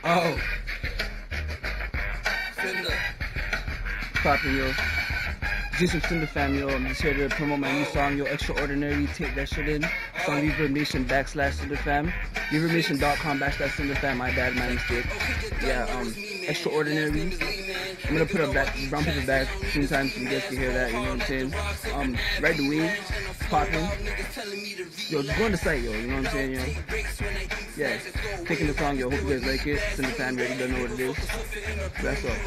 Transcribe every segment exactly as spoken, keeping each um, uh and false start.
Oh. Cinder. Poppin', yo. Just some Cinder fam, yo. I'm just here to promote my new song, yo. Extraordinary. Take that shit in. It's on ReverbNation backslash Cinder fam. ReverbNation.com backslash Cinder fam. My bad, my mistake. Yeah, um, Extraordinary. I'm gonna put a back, brown paper back soon time so you guys can hear that, you know what I'm saying? Um, Ride the Wave, Poppin'. Yo, just go on the site, yo, you know what I'm saying, yo? Yeah, taking the song, yo, hope you guys like it. Cinder fam, you already don't know what it is. That's all.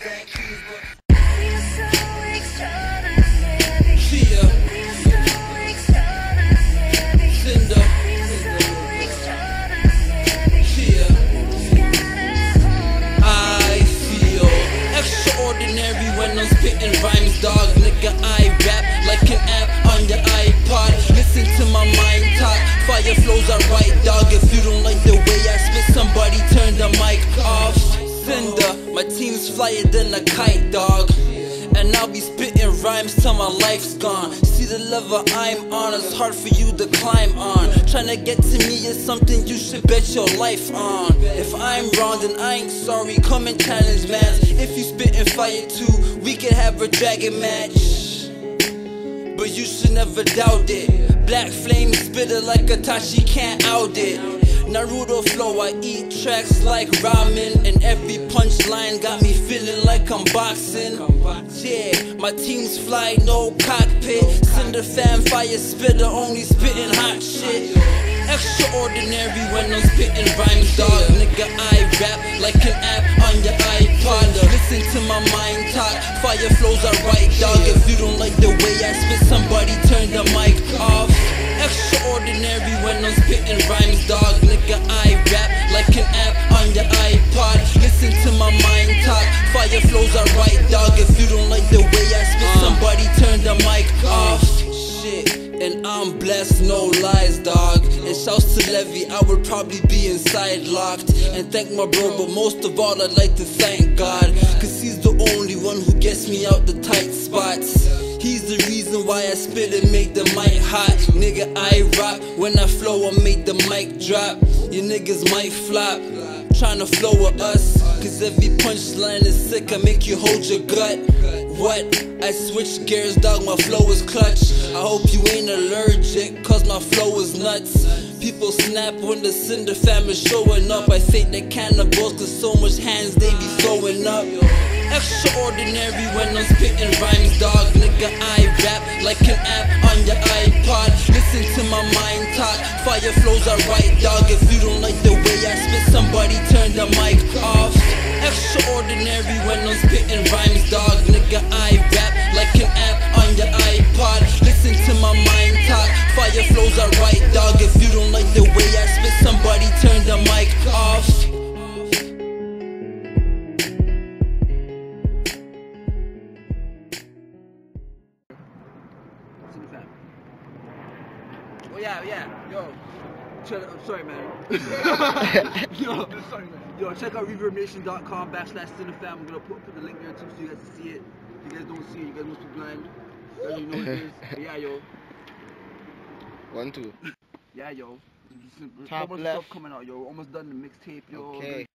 When I'm spitting rhymes, dog, nigga, I rap like an app on your iPod. Listen to my mind talk, fire flows are right, dog. If you don't like the way I spit, somebody turn the mic off. Cinder, my team's flyer than a kite, dog. And I'll be spitting rhymes till my life's gone. See the level I'm on, it's hard for you to climb on. Tryna get to me is something you should bet your life on. If I'm wrong, then I ain't sorry, come and challenge, man. If you spitting fire too, we can have a dragon match. But you should never doubt it. Black flame spitter like Itachi, can't out it. Naruto flow, I eat tracks like ramen. And every punchline got me feeling like I'm boxing. Yeah, my team's fly, no cockpit. Cinder fam, fire spitter, only spitting hot shit. Extraordinary when I'm spitting rhymes, dog. Nigga, I rap like an app on your iPod. Listen to my mind talk, fire flows are right, dog. If you don't like the way I spit, somebody turn the mic off. Extraordinary when I'm spitting rhymes, dog. Nigga, I rap like an app on your iPod. Listen to my mind talk, fire flows are right, dog. If you don't like the way I spit, somebody turn the mic off. Shit. And I'm blessed, no lies, dog. And shouts to Levy, I would probably be inside locked. And thank my bro, but most of all I'd like to thank God. Cause he's the only one who gets me out the tight spots. He's the reason why I spit and make the mic hot. Nigga, I rock, when I flow I make the mic drop. You niggas might flop, tryna flow with us. Cause every punchline is sick, I make you hold your gut. What? I switch gears, dog, my flow is clutch. I hope you ain't allergic, cause my flow is nuts. People snap when the Cinder fam is showing up. I think they cannibals cause so much hands they be throwing up. Extraordinary when I'm spitting rhymes, dog. Nigga, I rap like an app on your iPod. Listen to my mind talk, fire flows are right, dog. If you don't like the way I spit, somebody turn the mic off. Extraordinary when I'm spitting rhymes, dog. Nigga, I rap like an app on your iPod. Listen to my mind talk, fire flows are right, dog. If you don't like the way I spit, somebody turn the mic off. Cinder fam. Oh yeah, yeah, yo. I'm sorry, man. Yo, sorry, man. Yo, check out ReverbNation.com backslash Cinder fam. I'm gonna put, put the link there too so you guys can see it. If you guys don't see it, you guys must be blind. You guys know what it is. But yeah, yo. One, two. Yeah, yo. There's a Top bunch of left. stuff coming out, yo. Almost done the mixtape, yo. Okay.